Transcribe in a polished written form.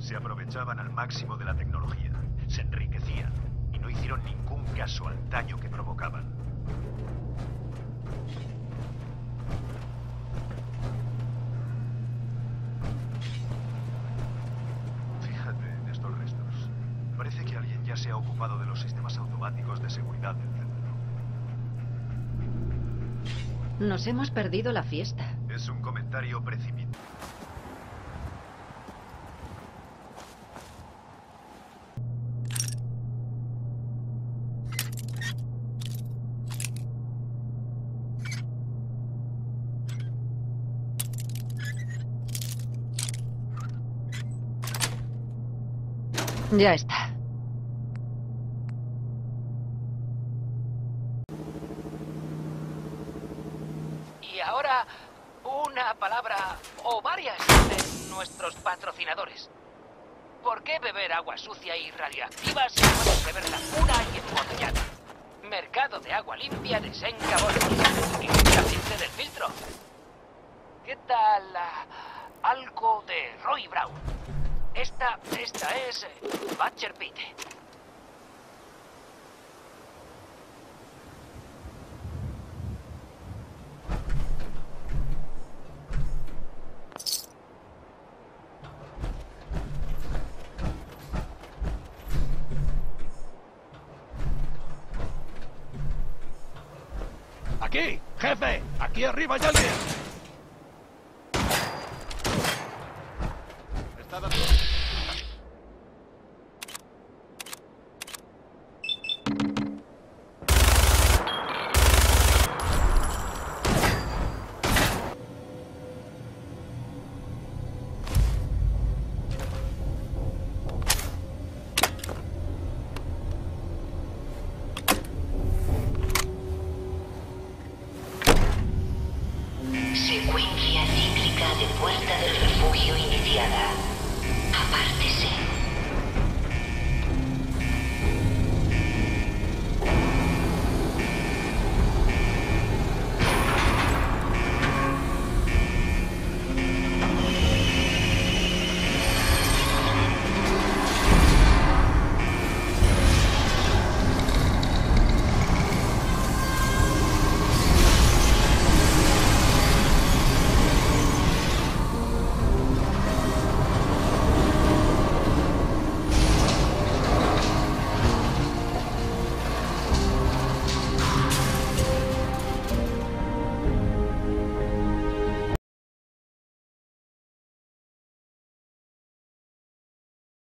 Se aprovechaban al máximo de la tecnología, se enriquecían y no hicieron ningún caso al daño que provocaban. Fíjate en estos restos. Parece que alguien ya se ha ocupado de los sistemas automáticos de seguridad del centro. Nos hemos perdido la fiesta. Es un comentario precipitado. Ya está. Y ahora, una palabra o varias de nuestros patrocinadores. ¿Por qué beber agua sucia y radioactiva si puedes beberla pura y embotellada? Mercado de agua limpia de Sencabón. Químicamente del filtro. ¿Qué tal algo de Roy Brown? Esta es Butcher Pete. ¡Aquí! ¡Jefe! ¡Aquí arriba hay alguien! Está dando...